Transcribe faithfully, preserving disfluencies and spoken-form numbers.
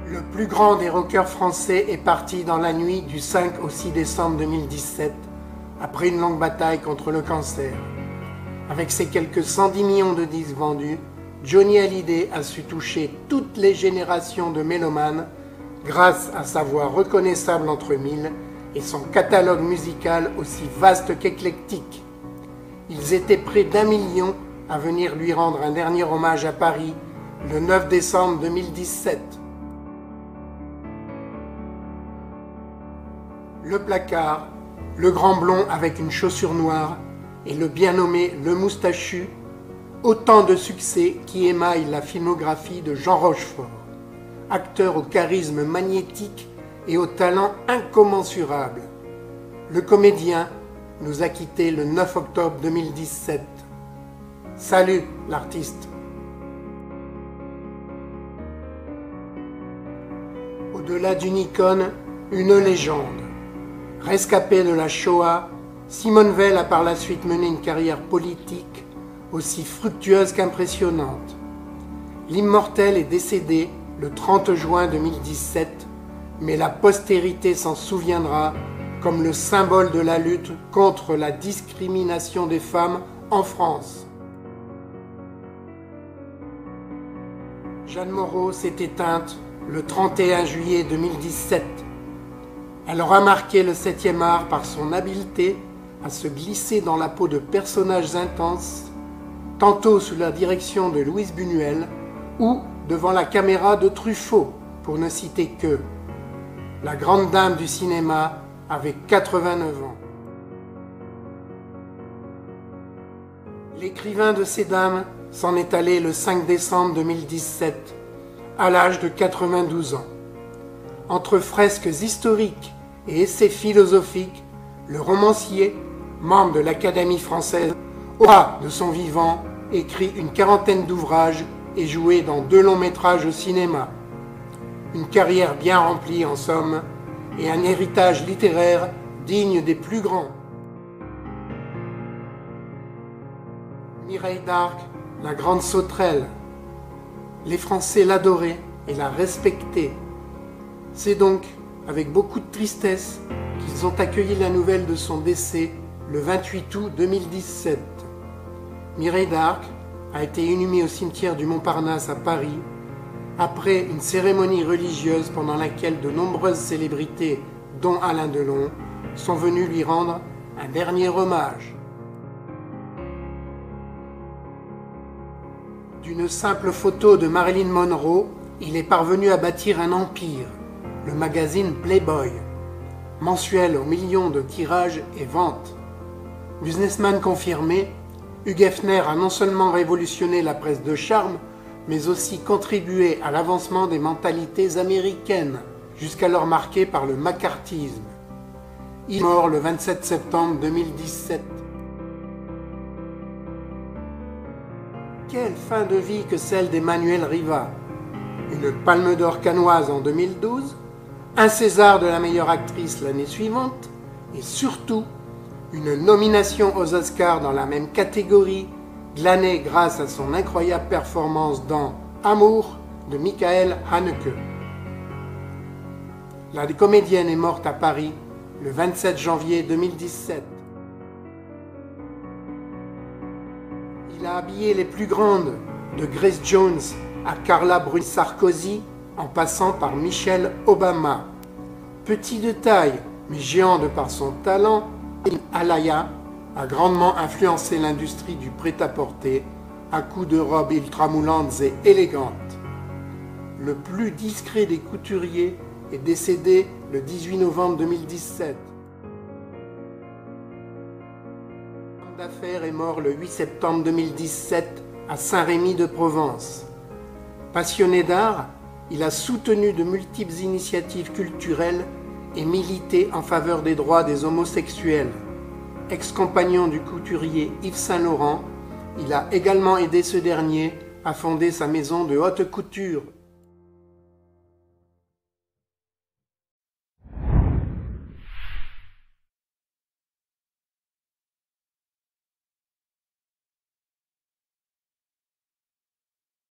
Le plus grand des rockers français est parti dans la nuit du cinq au six décembre deux mille dix-sept, après une longue bataille contre le cancer. Avec ses quelques cent dix millions de disques vendus, Johnny Hallyday a su toucher toutes les générations de mélomanes grâce à sa voix reconnaissable entre mille et son catalogue musical aussi vaste qu'éclectique. Ils étaient près d'un million à venir lui rendre un dernier hommage à Paris le neuf décembre deux mille dix-sept. Le Placard, le grand blond avec une chaussure noire et le bien nommé Le Moustachu, autant de succès qui émaillent la filmographie de Jean Rochefort, acteur au charisme magnétique et au talent incommensurable. Le comédien nous a quittés le neuf octobre deux mille dix-sept. Salut l'artiste. Au-delà d'une icône, une légende. Rescapée de la Shoah, Simone Veil a par la suite mené une carrière politique aussi fructueuse qu'impressionnante. L'immortel est décédé le trente juin deux mille dix-sept, mais la postérité s'en souviendra comme le symbole de la lutte contre la discrimination des femmes en France. Jeanne Moreau s'est éteinte le trente et un juillet deux mille dix-sept. Elle aura marqué le septième art par son habileté à se glisser dans la peau de personnages intenses, tantôt sous la direction de Louise Buñuel ou devant la caméra de Truffaut, pour ne citer que. La grande dame du cinéma avait quatre-vingt-neuf ans. L'écrivain de ces dames s'en est allé le cinq décembre deux mille dix-sept, à l'âge de quatre-vingt-douze ans. Entre fresques historiques et essais philosophiques, le romancier, membre de l'Académie française, aura de son vivant écrit une quarantaine d'ouvrages et joué dans deux longs métrages au cinéma. Une carrière bien remplie en somme, et un héritage littéraire digne des plus grands. Mireille d'Arc, la grande sauterelle. Les Français l'adoraient et la respectaient. C'est donc avec beaucoup de tristesse qu'ils ont accueilli la nouvelle de son décès le vingt-huit août deux mille dix-sept. Mireille d'Arc a été inhumée au cimetière du Montparnasse à Paris après une cérémonie religieuse pendant laquelle de nombreuses célébrités, dont Alain Delon, sont venues lui rendre un dernier hommage. D'une simple photo de Marilyn Monroe, il est parvenu à bâtir un empire, le magazine Playboy, mensuel aux millions de tirages et ventes. Businessman confirmé, Hugh Hefner a non seulement révolutionné la presse de charme, mais aussi contribué à l'avancement des mentalités américaines, jusqu'alors marquées par le macartisme. Il est mort le vingt-sept septembre deux mille dix-sept. Quelle fin de vie que celle d'Emmanuelle Riva. Une palme d'or cannoise en deux mille douze, un César de la meilleure actrice l'année suivante, et surtout une nomination aux Oscars dans la même catégorie, glanée grâce à son incroyable performance dans Amour de Michael Haneke. La comédienne est morte à Paris le vingt-sept janvier deux mille dix-sept. Il a habillé les plus grandes, de Grace Jones à Carla Bruni Sarkozy, en passant par Michelle Obama. Petit de taille, mais géant de par son talent, Alaya a grandement influencé l'industrie du prêt-à-porter à coups de robes ultramoulantes et élégantes. Le plus discret des couturiers est décédé le dix-huit novembre deux mille dix-sept. L'homme d'affaires est mort le huit septembre deux mille dix-sept à Saint-Rémy-de-Provence. Passionné d'art, il a soutenu de multiples initiatives culturelles et milité en faveur des droits des homosexuels. Ex-compagnon du couturier Yves Saint-Laurent, il a également aidé ce dernier à fonder sa maison de haute couture.